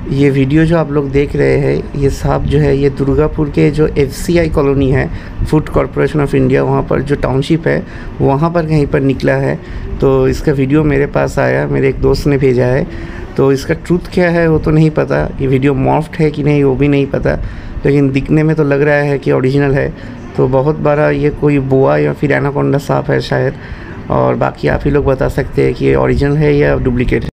ये वीडियो जो आप लोग देख रहे हैं, ये सांप जो है ये दुर्गापुर के जो एफसीआई कॉलोनी है, फूड कॉरपोरेशन ऑफ इंडिया, वहाँ पर जो टाउनशिप है वहाँ पर कहीं पर निकला है। तो इसका वीडियो मेरे पास आया, मेरे एक दोस्त ने भेजा है। तो इसका ट्रूथ क्या है वो तो नहीं पता, ये वीडियो मॉर्फ्ड है कि नहीं वो भी नहीं पता, लेकिन दिखने में तो लग रहा है कि ओरिजिनल है। तो बहुत बड़ा ये कोई बोआ या फिर एनाकोंडा सांप है शायद, और बाकी आप ही लोग बता सकते हैं कि ये ओरिजिनल है या डुप्लीकेट है।